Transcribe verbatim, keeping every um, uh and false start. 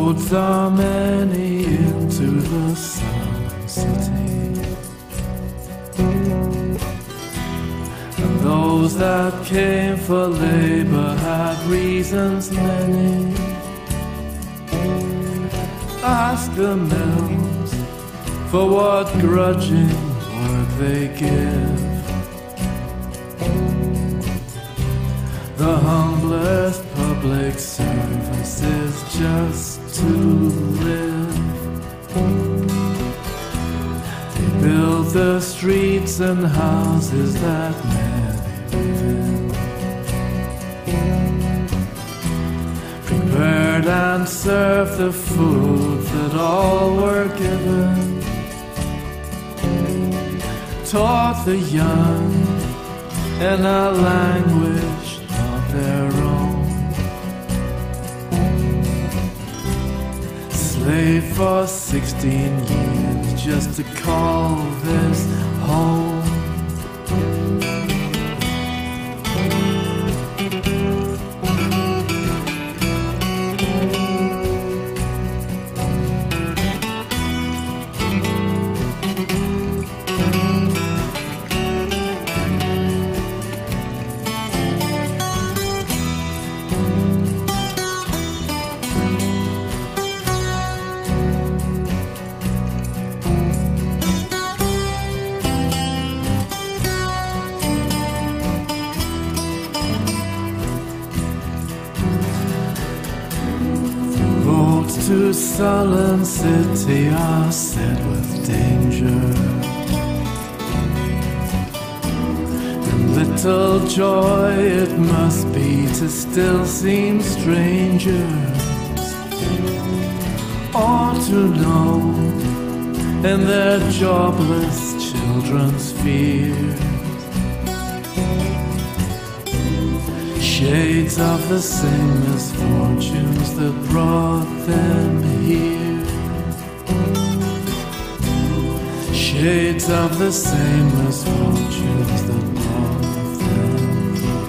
roads are many into the Sullen city, and those that came for labor had reasons many. Ask the mills for what grudging work they give. The humblest public service is just to live. They build the streets and houses that many live in, prepared and served the food that all were given, taught the young in a language not their own, slave for sixteen years just to call this home. To Sullen city are set with danger, and little joy it must be to still seem strangers, or to know in their jobless children's fears shades of the same misfortunes that brought them here, shades of the same misfortunes that brought them here.